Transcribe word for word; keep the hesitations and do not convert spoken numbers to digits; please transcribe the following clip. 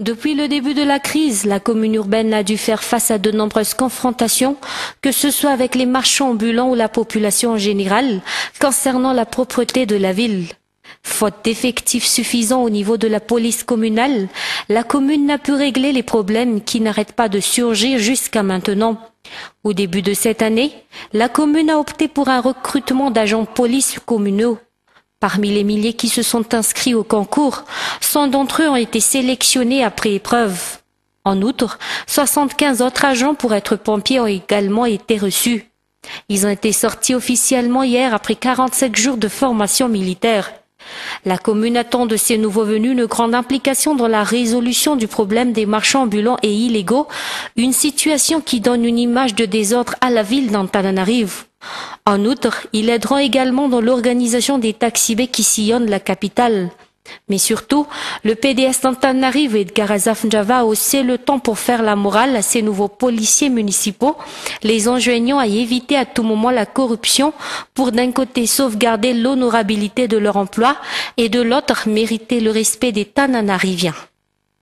Depuis le début de la crise, la commune urbaine a dû faire face à de nombreuses confrontations, que ce soit avec les marchands ambulants ou la population en général, concernant la propreté de la ville. Faute d'effectifs suffisants au niveau de la police communale, la commune n'a pu régler les problèmes qui n'arrêtent pas de surgir jusqu'à maintenant. Au début de cette année, la commune a opté pour un recrutement d'agents de police communaux. Parmi les milliers qui se sont inscrits au concours, cent d'entre eux ont été sélectionnés après épreuve. En outre, soixante-quinze autres agents pour être pompiers ont également été reçus. Ils ont été sortis officiellement hier après quarante-sept jours de formation militaire. La commune attend de ces nouveaux venus une grande implication dans la résolution du problème des marchands ambulants et illégaux, une situation qui donne une image de désordre à la ville d'Antananarivo. En outre, ils aideront également dans l'organisation des taxibés qui sillonnent la capitale. Mais surtout, le P D S d'Antananarivo, Edgar Asaf Njava, a aussi le temps pour faire la morale à ces nouveaux policiers municipaux, les enjoignant à éviter à tout moment la corruption pour d'un côté sauvegarder l'honorabilité de leur emploi et de l'autre mériter le respect des Tananariviens.